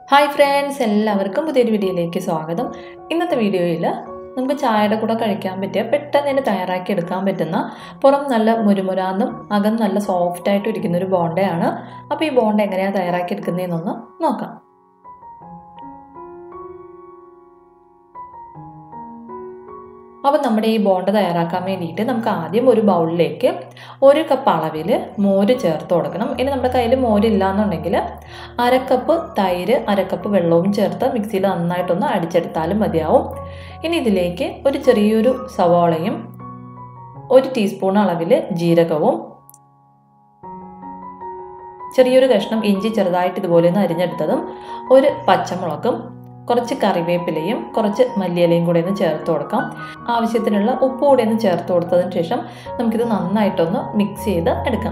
Hi friends, എല്ലാവർക്കും പുതിയൊരു വീഡിയോയിലേക്ക് സ്വാഗതം. ഇന്നത്തെ വീഡിയോയിൽ നമുക്ക് ചായയുടെ കൂടെ കഴിക്കാൻ പറ്റിയ പെട്ടെന്ന് തന്നെ തയ്യാറാക്കി എടുക്കാൻ പറ്റുന്ന പുറം നല്ല മുരുമുരാന്നും അകം നല്ല സോഫ്റ്റായിട്ട് ഇരിക്കുന്ന ഒരു ബോണ്ടയാണ്. അപ്പോൾ ഈ ബോണ്ട എങ്ങനെയാണ് തയ്യാറാക്കി എടുക്കുന്നതെന്നൊന്ന് നോക്കാം. അപ്പോൾ നമ്മുടെ ഈ ബോണ്ട തയ്യാറാക്കാൻ വേണ്ടിയിട്ട് നമുക്ക് ആദ്യം ഒരു ബൗളിലേക്ക് 1 കപ്പ് അളവിൽ മോര് ചേർത്ത് കൊടുക്കണം. ഇനി നമ്മുടെ കയ്യിൽ മോരില്ല എന്നുണ്ടെങ്കിൽ 1/2 കപ്പ് തൈര് 1/2 കപ്പ് വെള്ളവും ചേർത്ത് മിക്സിയിൽ നന്നായിട്ടൊന്ന് അടിച്ചെടുത്താലും മതിയാവും. ഇനി ഇതിലേക്ക് ഒരു ചെറിയൊരു സവാളയും 1 ടീസ്പൂൺ അളവിൽ ജീരകവും ചെറിയൊരു കഷ്ണം ഇഞ്ചി ചെറുതായിട്ട് ഇതുപോലെ ഒന്ന് അരിഞ്ഞെടുത്തതും 1 പച്ചമുളകും കുറച്ച് കറിവേപ്പിലയും കുറച്ച് മല്ലിയിലയും കൂടെ ഒന്ന് ചേർത്ത് കൊടുക്കാം. ആവശ്യത്തിനുള്ള ഉപ്പ് കൂടെ ഒന്ന് ചേർത്ത് കൊടുത്തതിന് ശേഷം നമുക്കിത് നന്നായിട്ടൊന്ന് മിക്സ് ചെയ്ത് എടുക്കാം.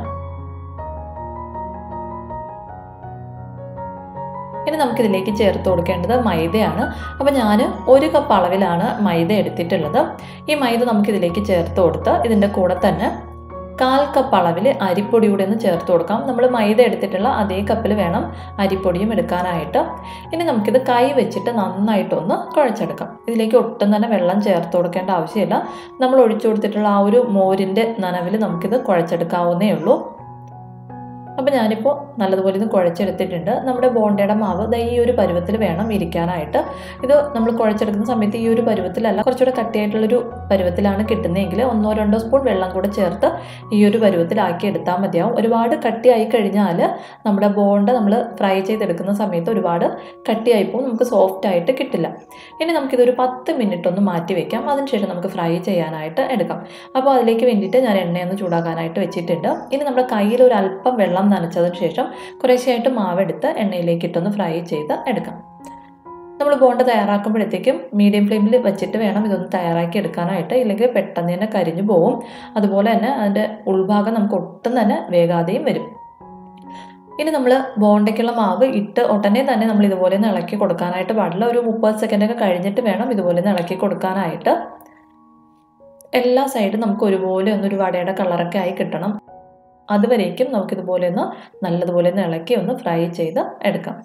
ഇനി നമുക്കിതിലേക്ക് ചേർത്ത് കൊടുക്കേണ്ടത് മൈദയാണ്. അപ്പോൾ ഞാൻ 1 കപ്പ് അളവിലാണ് മൈദ എടുത്തിട്ടുള്ളത്. ഈ മൈദ നമുക്കിതിലേക്ക് ചേർത്ത് കൊടുത്ത് ഇതിൻ്റെ കൂടെ തന്നെ 1/4 കപ്പ് അളവിൽ അരിപ്പൊടി കൂടെ ഒന്ന് ചേർത്ത് കൊടുക്കാം. നമ്മൾ മൈദ എടുത്തിട്ടുള്ള അതേ കപ്പിൽ വേണം അരിപ്പൊടിയും എടുക്കാനായിട്ട്. ഇനി നമുക്കിത് കൈ വെച്ചിട്ട് നന്നായിട്ടൊന്ന് കുഴച്ചെടുക്കാം. ഇതിലേക്ക് ഒട്ടും തന്നെ വെള്ളം ചേർത്ത് കൊടുക്കേണ്ട ആവശ്യമില്ല. നമ്മൾ ഒഴിച്ചു കൊടുത്തിട്ടുള്ള ആ ഒരു മോരിൻ്റെ നനവിൽ നമുക്കിത് കുഴച്ചെടുക്കാവുന്നേ ഉള്ളൂ. അപ്പോൾ ഞാനിപ്പോൾ നല്ലതുപോലെ ഇത് കുഴച്ചെടുത്തിട്ടുണ്ട്. നമ്മുടെ ബോണ്ടയുടെ മാവ് ഈ ഒരു പരുവത്തിൽ വേണം ഇരിക്കാനായിട്ട്. ഇത് നമ്മൾ കുഴച്ചെടുക്കുന്ന സമയത്ത് ഈ ഒരു പരുവത്തിലല്ല, കുറച്ചുകൂടെ കട്ടിയായിട്ടുള്ളൊരു പരുവത്തിലാണ് കിട്ടുന്നതെങ്കിൽ 1-2 സ്പൂൺ വെള്ളം കൂടെ ചേർത്ത് ഈ ഒരു പരുവത്തിലാക്കി എടുത്താൽ മതിയാവും. ഒരുപാട് കട്ടിയായി കഴിഞ്ഞാൽ നമ്മുടെ ബോണ്ട നമ്മൾ ഫ്രൈ ചെയ്തെടുക്കുന്ന സമയത്ത് ഒരുപാട് കട്ടിയായിപ്പോൾ നമുക്ക് സോഫ്റ്റ് ആയിട്ട് കിട്ടില്ല. ഇനി നമുക്കിതൊരു 10 മിനിറ്റ് ഒന്ന് മാറ്റി വയ്ക്കാം. അതിനുശേഷം നമുക്ക് ഫ്രൈ ചെയ്യാനായിട്ട് എടുക്കാം. അപ്പോൾ അതിലേക്ക് വേണ്ടിയിട്ട് ഞാൻ എണ്ണയൊന്ന് ചൂടാക്കാനായിട്ട് വെച്ചിട്ടുണ്ട്. ഇനി നമ്മുടെ കയ്യിൽ ഒരു അല്പം വെള്ളം നനച്ചതിന് ശേഷം കുറേശ്ശെയായിട്ട് മാവെടുത്ത് എണ്ണയിലേക്കിട്ടൊന്ന് ഫ്രൈ ചെയ്ത് എടുക്കാം. നമ്മൾ ബോണ്ട തയ്യാറാക്കുമ്പോഴത്തേക്കും മീഡിയം ഫ്ലെയിമിൽ വെച്ചിട്ട് വേണം ഇതൊന്ന് തയ്യാറാക്കി എടുക്കാനായിട്ട്, ഇല്ലെങ്കിൽ പെട്ടെന്ന് തന്നെ കരിഞ്ഞു പോവും. അതുപോലെ തന്നെ അതിൻ്റെ ഉൾഭാഗം നമുക്ക് ഒട്ടും തന്നെ വേഗാതെയും വരും. ഇനി നമ്മൾ ബോണ്ടയ്ക്കുള്ള മാവ് ഇട്ട് ഉടനെ തന്നെ നമ്മൾ ഇതുപോലെ ഒന്ന് ഇളക്കി കൊടുക്കാനായിട്ട് പാടില്ല. ഒരു 30 സെക്കൻഡൊക്കെ കഴിഞ്ഞിട്ട് വേണം ഇതുപോലെ ഒന്ന് ഇളക്കി കൊടുക്കാനായിട്ട്. എല്ലാ സൈഡും നമുക്ക് ഒരുപോലെ ഒന്നൊരു വടയുടെ കളറൊക്കെ ആയി കിട്ടണം. അതുവരേക്കും നമുക്കിതുപോലെ ഒന്ന് നല്ലതുപോലെ ഒന്ന് ഇളക്കി ഒന്ന് ഫ്രൈ ചെയ്ത് എടുക്കാം.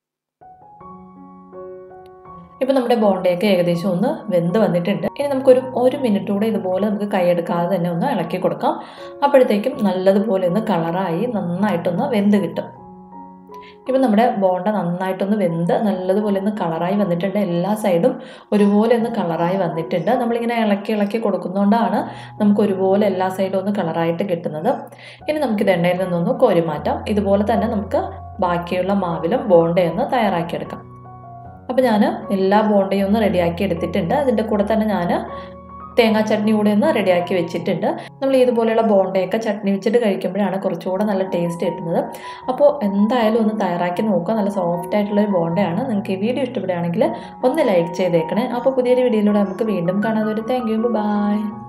ഇപ്പം നമ്മുടെ ബോണ്ടയൊക്കെ ഏകദേശം ഒന്ന് വെന്ത് വന്നിട്ടുണ്ട്. ഇനി നമുക്കൊരു 1 മിനിറ്റ് കൂടെ ഇതുപോലെ നമുക്ക് കൈയെടുക്കാതെ തന്നെ ഒന്ന് ഇളക്കി കൊടുക്കാം. അപ്പോഴത്തേക്കും നല്ലതുപോലെ ഒന്ന് കളറായി നന്നായിട്ടൊന്ന് വെന്ത് കിട്ടും. ഇപ്പം നമ്മുടെ ബോണ്ട നന്നായിട്ടൊന്ന് വെന്ത് നല്ലതുപോലെ ഒന്ന് കളറായി വന്നിട്ടുണ്ട്. എല്ലാ സൈഡും ഒരുപോലെ ഒന്ന് കളറായി വന്നിട്ടുണ്ട്. നമ്മളിങ്ങനെ ഇളക്കി കൊടുക്കുന്നതുകൊണ്ടാണ് നമുക്ക് ഒരുപോലെ എല്ലാ സൈഡും ഒന്ന് കളറായിട്ട് കിട്ടുന്നത്. ഇനി നമുക്കിത് എണ്ണയിൽ നിന്നൊന്ന് കോരി മാറ്റാം. ഇതുപോലെ തന്നെ നമുക്ക് ബാക്കിയുള്ള മാവിലും ബോണ്ടയൊന്ന് തയ്യാറാക്കിയെടുക്കാം. അപ്പോൾ ഞാൻ എല്ലാ ബോണ്ടയും ഒന്ന് റെഡിയാക്കി എടുത്തിട്ടുണ്ട്. അതിൻ്റെ കൂടെ തന്നെ ഞാൻ തേങ്ങാ ചട്നി കൂടെ ഒന്ന് റെഡിയാക്കി വെച്ചിട്ടുണ്ട്. നമ്മൾ ഇതുപോലെയുള്ള ബോണ്ടയൊക്കെ ചട്നി വെച്ചിട്ട് കഴിക്കുമ്പോഴാണ് കുറച്ചുകൂടെ നല്ല ടേസ്റ്റ് കിട്ടുന്നത്. അപ്പോൾ എന്തായാലും ഒന്ന് തയ്യാറാക്കി നോക്കുക. നല്ല സോഫ്റ്റ് ആയിട്ടുള്ളൊരു ബോണ്ടയാണ്. നിങ്ങൾക്ക് ഈ വീഡിയോ ഇഷ്ടപ്പെടുകയാണെങ്കിൽ ഒന്ന് ലൈക്ക് ചെയ്തേക്കണേ. അപ്പോൾ പുതിയൊരു വീഡിയോയിലൂടെ നമുക്ക് വീണ്ടും കാണാം. Thank you, by.